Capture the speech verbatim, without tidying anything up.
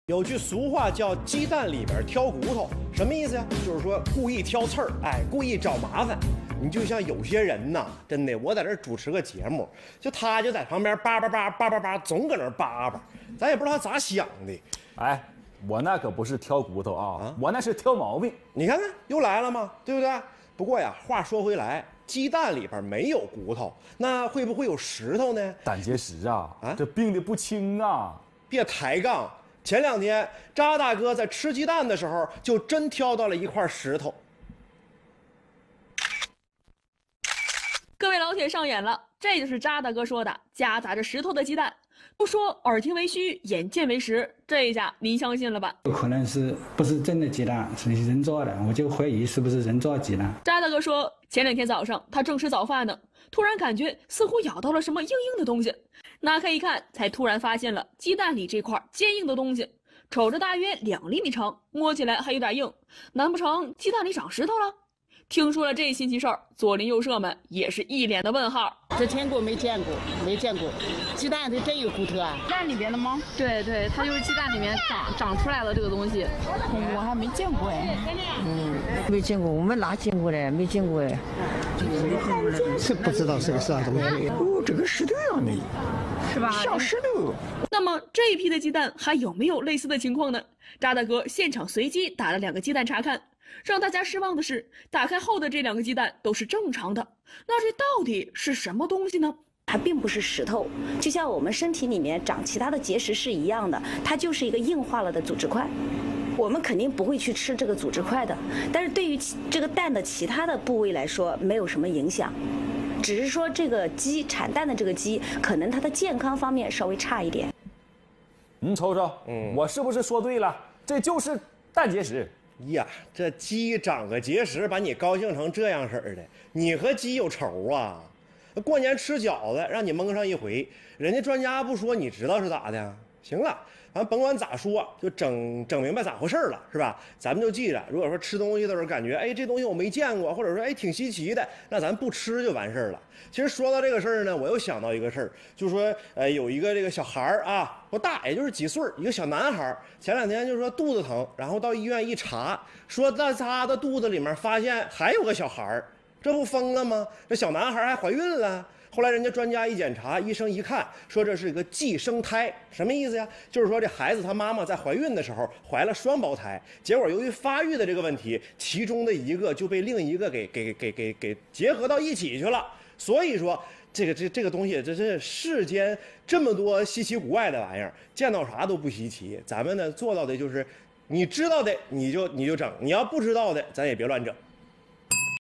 有句俗话叫“鸡蛋里边挑骨头”，什么意思呀？就是说故意挑刺儿，哎，故意找麻烦。你就像有些人呐，真的，我在这主持个节目，就他就在旁边叭叭叭叭叭叭，总搁那叭叭，咱也不知道他咋想的。 哎，我那可不是挑骨头啊，啊我那是挑毛病。 你看看，又来了吗？对不对？不过呀，话说回来，鸡蛋里边没有骨头，那会不会有石头呢？ 胆结石啊，啊，这病的不轻啊！ 别抬杠。前两天，扎大哥在吃鸡蛋的时候，就真挑到了一块石头。 各位老铁上演了，这就是扎大哥说的夹杂着石头的鸡蛋。都说耳听为虚，眼见为实，这一下您相信了吧？ 有可能是不是真的鸡蛋，是人造的，我就怀疑是不是人造鸡蛋。 扎大哥说，前两天早上他正吃早饭呢，突然感觉似乎咬到了什么硬硬的东西，拿开一看，才突然发现了鸡蛋里这块坚硬的东西，瞅着大约两厘米长，摸起来还有点硬，难不成鸡蛋里长石头了？听说了这新奇事儿，左邻右舍们也是一脸的问号。 之前我没见过，没见过，鸡蛋它真有骨头啊？ 鸡蛋里边的吗？ 对对，它就是鸡蛋里面长长出来的这个东西。 我还没见过哎。 嗯，没见过，我们哪见过嘞？没见过哎。 是不知道是个啥东西。哦，这个石头样的， 是吧？ 像石头。 那么这一批的鸡蛋还有没有类似的情况呢？扎大哥现场随机打了两个鸡蛋查看。让大家失望的是，打开后的这两个鸡蛋都是正常的。那这到底是什么东西呢？ 它并不是石头，就像我们身体里面长其他的结石是一样的，它就是一个硬化了的组织块。我们肯定不会去吃这个组织块的，但是对于这个蛋的其他的部位来说，没有什么影响。只是说这个鸡产蛋的这个鸡，可能它的健康方面稍微差一点。 你瞅瞅，嗯，我是不是说对了？这就是蛋结石。 呀，这鸡长个结石，把你高兴成这样式儿的，你和鸡有仇啊？过年吃饺子，让你蒙上一回，人家专家不说，你知道是咋的？行了，咱甭管咋说，就整整明白咋回事了，是吧？咱们就记着，如果说吃东西的时候感觉，哎，这东西我没见过，或者说哎挺稀奇的，那咱不吃就完事儿了。其实说到这个事儿呢，我又想到一个事儿，就是说，呃，有一个这个小孩儿啊，不大，也就是几岁，一个小男孩，前两天就是说肚子疼，然后到医院一查，说在他的肚子里面发现还有个小孩儿，这不疯了吗？这小男孩还怀孕了。后来人家专家一检查，医生一看，说这是一个寄生胎，什么意思呀？就是说这孩子他妈妈在怀孕的时候怀了双胞胎，结果由于发育的这个问题，其中的一个就被另一个给给给给给结合到一起去了。所以说，这个这这个东西，这是世间这么多稀奇古怪的玩意儿，见到啥都不稀奇。咱们呢做到的就是，你知道的你就你就整，你要不知道的咱也别乱整。